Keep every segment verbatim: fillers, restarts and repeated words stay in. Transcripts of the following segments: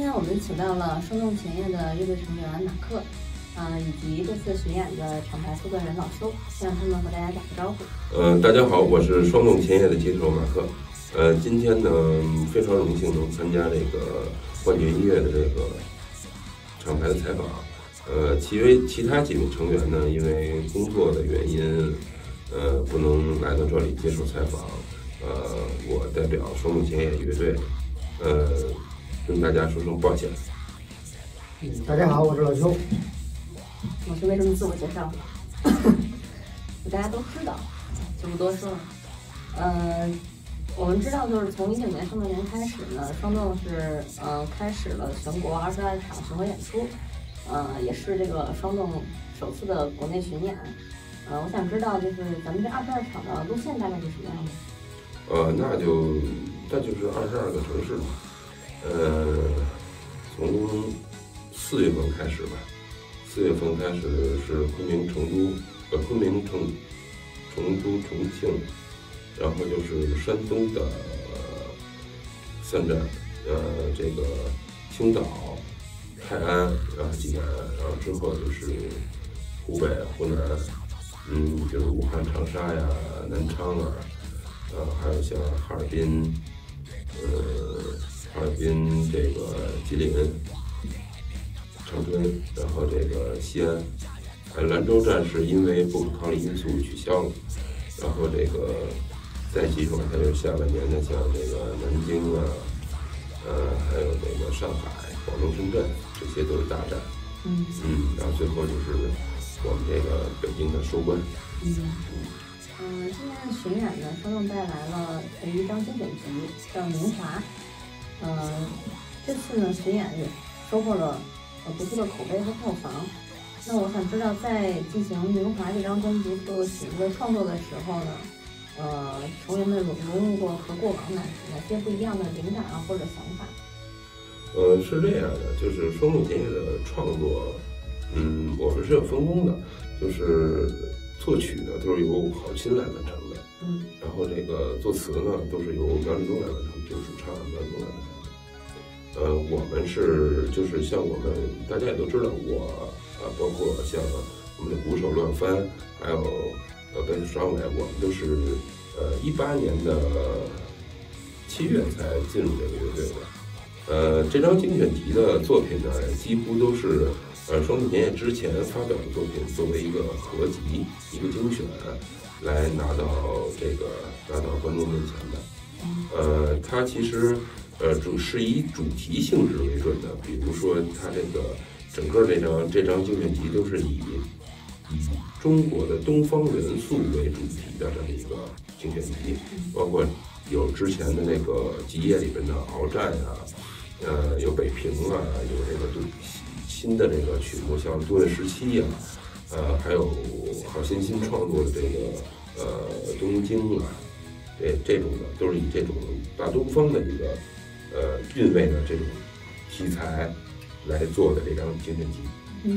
天我们请到了生动前夜的乐队成员马克，啊、呃，以及这次巡演的厂牌负责人老邱，先让他们和大家打个招呼。 呃，大家好，我是双动前夜的吉他手马克。呃，今天呢非常荣幸能参加这个幻觉音乐的这个厂牌的采访。呃，其为其他几位成员呢，因为工作的原因，呃，不能来到这里接受采访。呃，我代表双动前夜乐队，呃，跟大家说声抱歉。 嗯，大家好，我是老邱。 老邱为什么自我介绍？大家都知道，就不多说了。呃，我们知道，就是从一九年上半年开始呢，双动是呃开始了全国二十二场巡回演出，呃，也是这个双动首次的国内巡演。呃，我想知道，就是咱们这二十二场的路线大概是什么样的？ 呃，那就那就是二十二个城市嘛。呃，从四月份开始吧。四月份开始是昆明、成都，呃，昆明、成成都、重庆，然后就是山东的三站，呃，这个青岛、泰安，然后济南，然后之后就是湖北、湖南，嗯，就是武汉、长沙呀、南昌啊，呃，还有像哈尔滨，呃，哈尔滨这个吉林。长春，然后这个西安，呃，兰州站是因为不可抗力因素取消了，然后这个再继续往下就是下半年的，像这个南京啊，呃，还有这个上海、广州、深圳，这些都是大站。 嗯嗯，然后最后就是我们这个北京的收官。 嗯嗯，今年的巡演呢，双动带来了一张精选集，叫《明华》。呃，这次呢巡演也收获了呃不错的口碑和票房。那我想知道，在进行《明华》这张专辑做曲子的创作的时候呢，呃，成员们融融入过和过往哪哪些不一样的灵感啊或者想法？ 呃，是这样的，就是双动前夜的创作，嗯，我们是有分工的，就是作曲呢都是由郝钦来完成的， 嗯， 然后这个作词呢都是由苗立东来完成，就是主唱苗立东来完成。呃，我们是就是像我们大家也都知道，我啊，包括像我们的鼓手乱翻，还有呃贝斯双伟，我们都是呃一八年的七月才进入这个乐队的。呃，这张精选集的作品呢，几乎都是呃双动前夜之前发表的作品，作为一个合集、一个精选来拿到这个拿到观众面前的。呃，它其实。呃，主是以主题性质为准的，比如说它这个整个这张这张精选集都是以以中国的东方元素为主题的这么一个精选集，包括有之前的那个集页里边的鏖战啊，呃，有北平啊，有这个新的这个曲目，像多月时期啊，呃，还有郝欣新创作的这个呃东京啊，这这种的都是以这种大东方的一个。呃，韵味的这种题材来做的这张精选集。 嗯，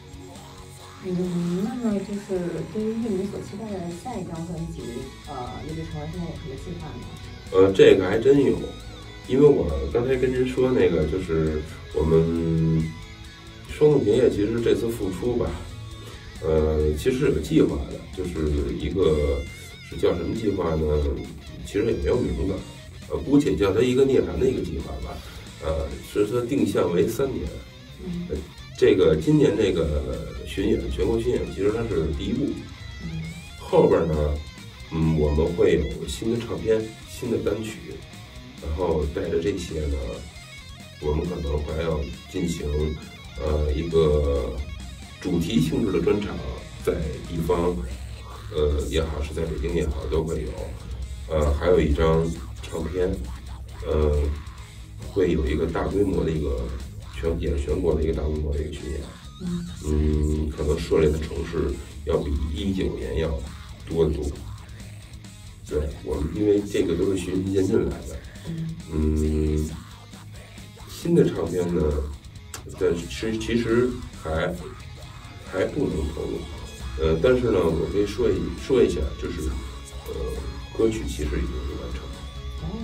嗯，那么就是对于乐迷所期待的下一张专辑，呃，乐队成员现在有什么计划呢？ 呃，这个还真有，因为我刚才跟您说那个，就是我们双动前夜其实这次复出吧，呃，其实是有计划的，就是一个是叫什么计划呢？其实也没有名字。呃，姑且叫它一个涅槃的一个计划吧，呃，是它定向为三年。 嗯， 呃，这个今年这个巡演，全国巡演其实它是第一步。 嗯， 后边呢，嗯，我们会有新的唱片、新的单曲，然后带着这些呢，我们可能还要进行呃一个主题性质的专场，在地方，呃也好，是在北京也好，都会有。呃，还有一张。唱片，呃，会有一个大规模的一个全演全国的一个大规模的一个巡演，嗯，可能涉猎的城市要比一九年要多得多。对我们，因为这个都是循序渐进来的，嗯，新的唱片呢，但是其实还还不能透露，呃，但是呢，我可以说一说一下，就是呃，歌曲其实已经是完成。 哦，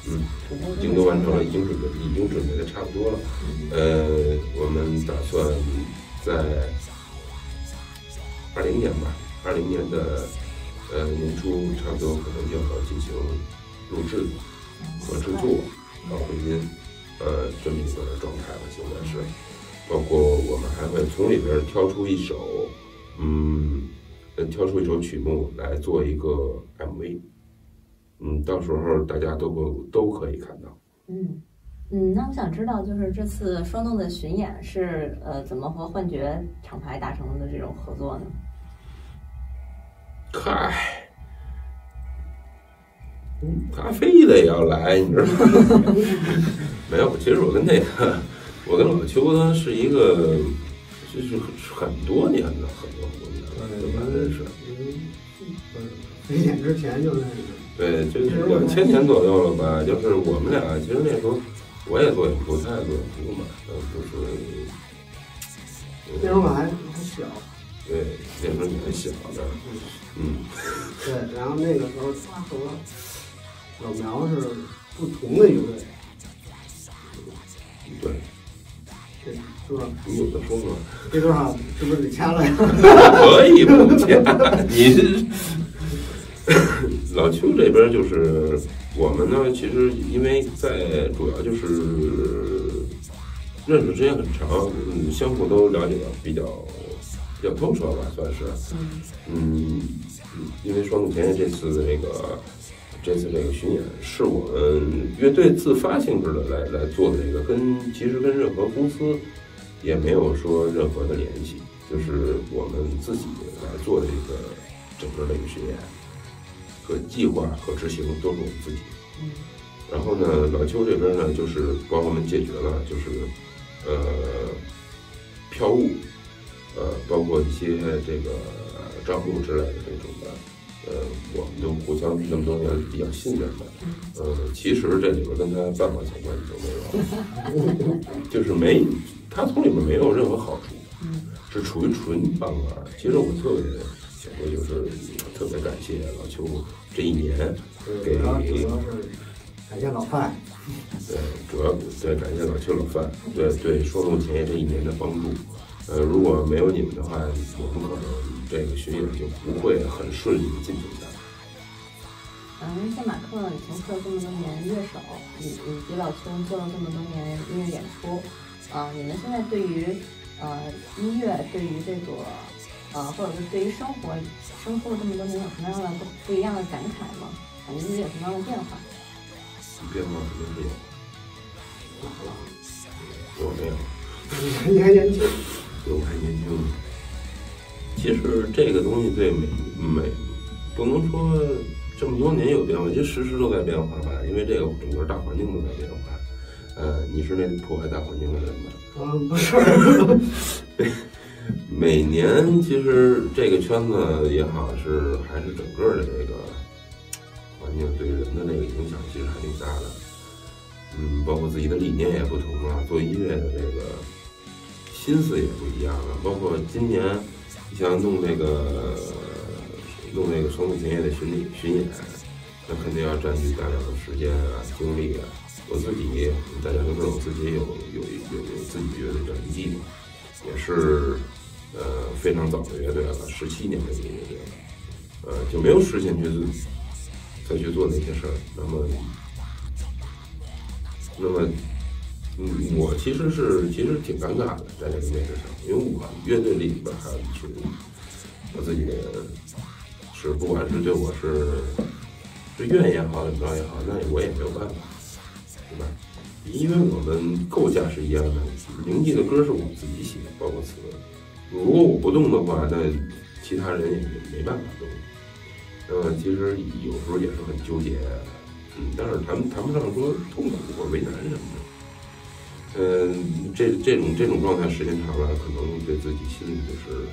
嗯，已经都完成了，已经准备已经准备的差不多了。呃，我们打算在二零年吧，二零年的呃年初差不多可能就要进行录制和制作和混音，呃，这么一个状态了。现在是，包括我们还会从里边挑出一首，嗯，挑出一首曲目来做一个 M V。嗯，到时候大家都都可以看到。 嗯嗯，那我想知道，就是这次双动的巡演是呃怎么和幻觉厂牌达成的这种合作呢？ 嗨，咖啡的也要来，你知道吗？没有，其实我跟那个，我跟老邱呢是一个，就是很多年的，很多很多年了，对吧？认识。 嗯，非典之前就认识。 对，就是两千年左右了吧。就是我们俩，其实那时候我也做演出，他也做演出嘛，嗯，就是那时候我还还小。 对，那时候你还小呢。嗯。 对，然后那个时候他和老苗是不同的一个队。 对。 对，是吧？ 你有的说吗？ 这多少是不是得掐了呀？ 可以不掐，你是。老邱这边就是我们呢，其实因为在主要就是认识时间很长，嗯，相互都了解的比较比较透彻吧，算是。嗯，因为双动前夜这次的这个这次这个巡演是我们乐队自发性质的来来做的这个，跟其实跟任何公司也没有说任何的联系，就是我们自己来做的这个整个的一个巡演。和计划和执行都是我们自己。 嗯， 然后呢，老邱这边呢，就是帮我们解决了，就是呃票务，呃，包括一些这个账户之类的这种的，呃，我们都互相那么多年比较信任的。呃，其实这里边跟他半毛钱关系都没有，就是没他从里面没有任何好处，是处于纯帮忙。其实我特别。我就是特别感谢老邱这一年给， 主要是感谢老范， 对，主要对感谢老邱老范，对对双动前夜这一年的帮助。呃，如果没有你们的话，我们可能这个巡演就不会很顺利的进行下来。 嗯，在马克你从事了这么多年乐手，以以及老邱做了这么多年音乐演出，啊、呃，你们现在对于呃音乐，对于这个。呃，或者是对于生活生活了这么多年，有什么样的不不一样的感慨吗？感觉自己有什么样的变化？ 变化肯定是有，有没有？ 你还年轻， 我还年轻。其实这个东西对每每不能说这么多年有变化，其实时时都在变化吧，因为这个整个大环境都在变化。呃，你是那破坏大环境的人吗？ 嗯，不是。 每年其实这个圈子也好，是还是整个的这个环境对人的那个影响，其实还挺大的。嗯，包括自己的理念也不同了，做音乐的这个心思也不一样了。包括今年，你像弄这个弄这个双动前夜的巡礼巡演，那肯定要占据大量的时间啊、精力啊。我自己大家都知道，我自己有有有有自己乐队叫一地嘛。也是，呃，非常早的乐队了，十七年的一个乐队了，呃，就没有时间去再去做那些事儿。那么，那么，嗯，我其实是其实挺尴尬的，在这个位置上，因为我乐队里边还有一群我自己的人，是不管是对我是是怨也好，怎么着也好，那我也没有办法，对吧？因为我们构架是一样的，灵记的歌是我们自己写，包括词。如果我不动的话，那其他人也没办法动。呃，其实有时候也是很纠结，嗯，但是谈谈不上说痛苦或为难什么的。嗯，这这种这种状态时间长了，可能对自己心里就是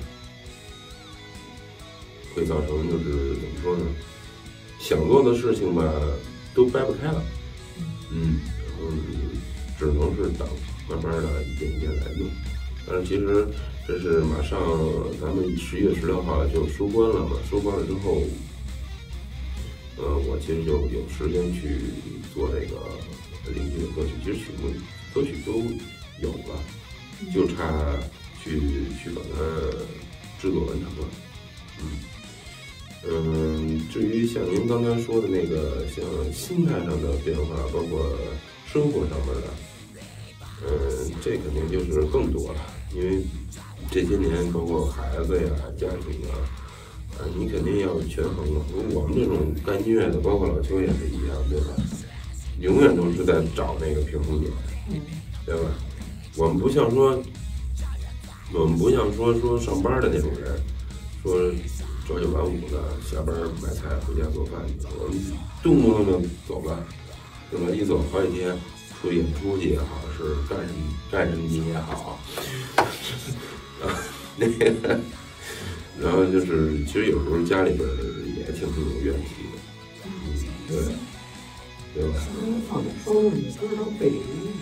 会造成就是怎么说呢？想做的事情吧，都掰不开了。嗯。嗯，只能是等，慢慢的一点一点来弄。但是其实这是马上咱们十一月十六号就收官了嘛，收官了之后， 呃，我其实就有时间去做这个邻居的歌曲，其实曲目歌曲都有了，就差去去把它制作完成了。嗯嗯，至于像您刚才说的那个，像心态上的变化，包括生活上面的，嗯，这肯定就是更多了，因为这些年包括孩子呀、家庭啊，啊，你肯定要权衡了。我们这种干音乐的，包括老邱也是一样，对吧？永远都是在找那个平衡点，对吧？我们不像说，我们不像说说上班的那种人，说朝九晚五的，下班买菜回家做饭，我们动不动就走了，对吧？一走好几天，出演出去也好，是干什么干什么去也好，啊，那个，然后就是，其实有时候家里边也挺有怨气的，嗯，对，对吧？ 放点双语歌当背景音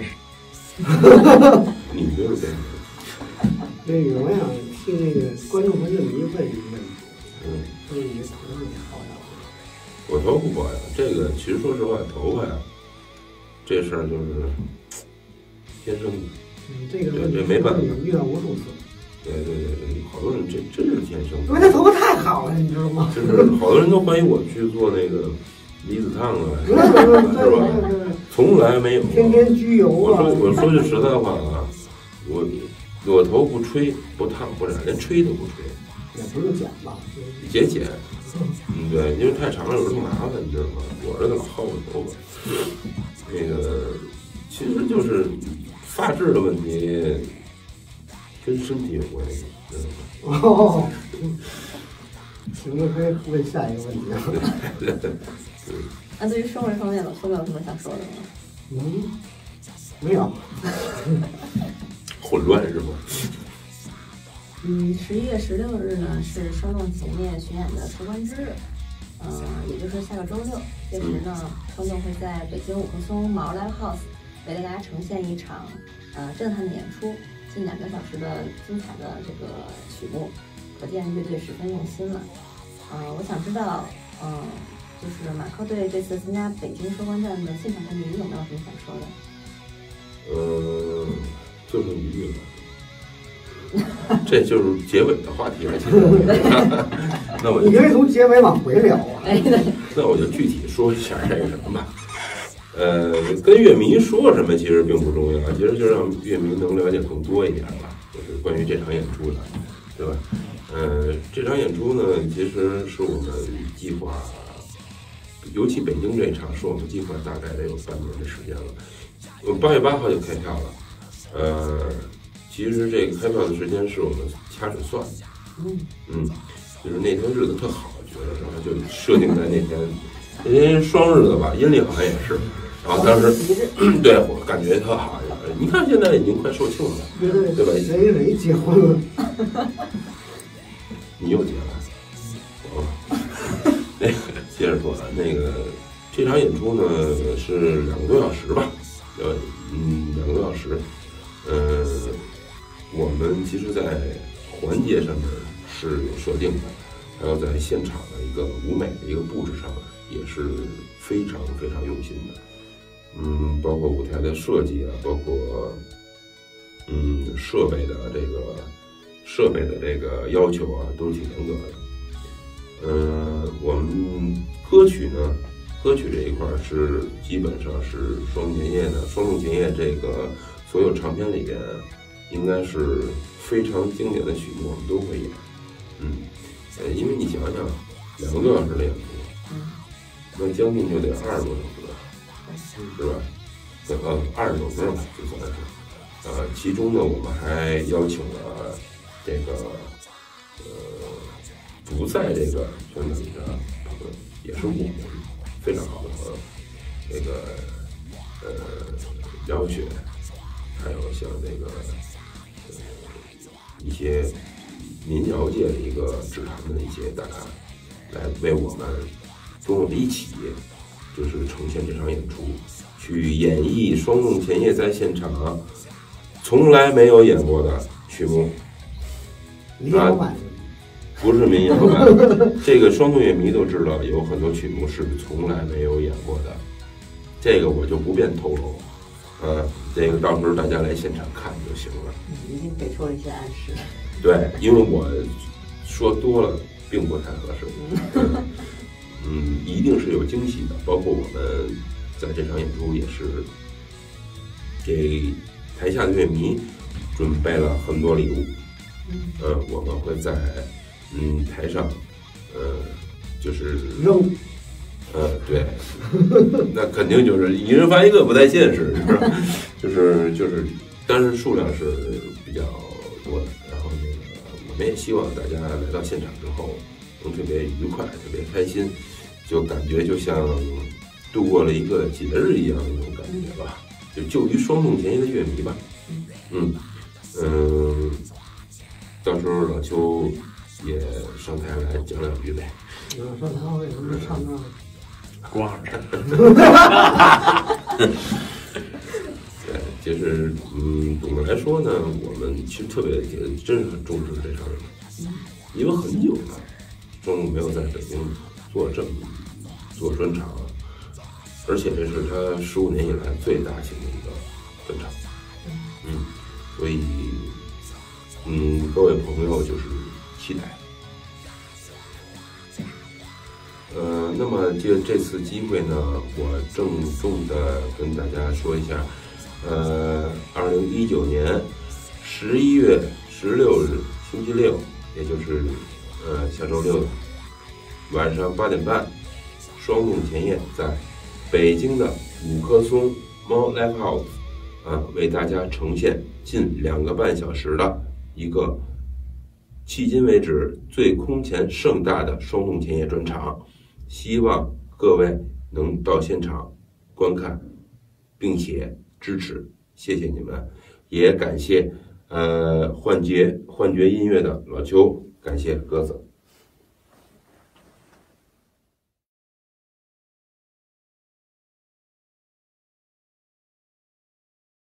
乐，你就是背景音。 那个我想替那个观众朋友们问一个问题， 嗯， 就是你的头发你薅呀？ 我头不薅呀，这个其实说实话，头发呀，这事儿就是天生的。 嗯，这个这没办法， 遇到无数次。 对对对对，好多人这真是天生的。 因为他头发太好了，你知道吗？ 就是好多人都怀疑我去做那个离子烫啊，是吧？从来没有。 天天焗油啊！ 我说我说句实在话啊，我我头不吹不烫不染，连吹都不吹。 也不用剪吧？ 节俭。嗯，对，因为太长了有时候麻烦，你知道吗？我这个老薅我头发，那个其实就是发质的问题，跟身体有关系，知道吗？ 哦，行了，可以问下一个问题了。 那对于生活方面，老孙有什么想说的吗？ 嗯，没有。 混乱是吗？ 嗯，十一月十六日呢是双动前夜巡演的收官之日，嗯、呃，也就是下个周六。届时呢，双动会在北京五棵松毛 Live House 为大家呈现一场呃震撼的演出，近两个小时的精彩的这个曲目，可见乐队十分用心了。呃，我想知道，嗯、呃，就是马克队这次参加北京收官战的现场团迷有没有什么想说的？ 呃，就剩一句了。这就是结尾的话题了，其实。那我你可以从结尾往回聊啊。 那我就具体说一下这个什么吧。呃，跟乐迷说什么其实并不重要，其实就让乐迷能了解更多一点吧，就是关于这场演出的，对吧？呃，这场演出呢，其实是我们计划，尤其北京这场是我们计划大概得有半年的时间了。我们八月八号就开票了，呃。其实这个开票的时间是我们掐指算的，嗯嗯，就是那天日子特好，觉得然后就设定在那天，那天双日子吧，阴历好像也是，然后当时对我感觉特好，你看现在已经快售罄了， 对对对吧？ 谁谁结婚了？ 你又结了，哦，那个接着说啊，那个这场演出呢是两个多小时吧，呃嗯两个多小时，呃。我们其实，在环节上面是有设定的，还有在现场的一个舞美的一个布置上，也是非常非常用心的。嗯，包括舞台的设计啊，包括嗯设备的这个设备的这个要求啊，都是挺严格的。呃，我们歌曲呢，歌曲这一块是基本上是双动前夜的，双动前夜这个所有唱片里边。应该是非常经典的曲目，我们都会演。嗯，呃，因为你想想，两个多小时的演出，嗯，那将近就得二十多首歌，是吧？呃，二十首歌吧，就算是。呃，其中呢，我们还邀请了这个呃不在这个圈子里的朋友，也是我们非常好的朋友，这个呃姚雪，还有像这个。一些民谣界的一个指弹的一些大咖，来为我们跟我们一起，就是呈现这场演出，去演绎双动前夜在现场从来没有演过的曲目。 李老板， 不是民谣版。这个双洞乐迷都知道，有很多曲目是从来没有演过的，这个我就不便透露。呃，这个到时候大家来现场看就行了。 已经给出了一些暗示。 对，因为我说多了并不太合适。嗯，嗯，一定是有惊喜的。包括我们在这场演出也是给台下的乐迷准备了很多礼物。呃，我们会在嗯台上，呃，就是扔。 呃，对，那肯定就是一人发一个不太现实，是吧？就是就是，但是数量是比较多的。然后那个，我们也希望大家来到现场之后，能特别愉快、特别开心，就感觉就像度过了一个节日一样的那种感觉吧。就就于双洞前夜的乐迷吧。嗯嗯，到时候老邱也上台来讲两句呗。 嗯，说他为什么唱那？ 挂着， 对，就是嗯，总的来说呢，我们其实特别真是很重视这事儿，因为很久了，双洞没有在北京做这么做专场，而且这是他十五年以来最大型的一个专场，嗯，所以嗯，各位朋友就是期待。呃，那么借这次机会呢，我郑重的跟大家说一下，呃，二零一九年十一月十六日星期六，也就是呃下周六晚上八点半，双洞前夜在北京的五棵松猫 Live House 啊，为大家呈现近两个半小时的一个迄今为止最空前盛大的双洞前夜专场。希望各位能到现场观看，并且支持，谢谢你们，也感谢呃幻觉幻觉音乐的老邱，感谢鸽子。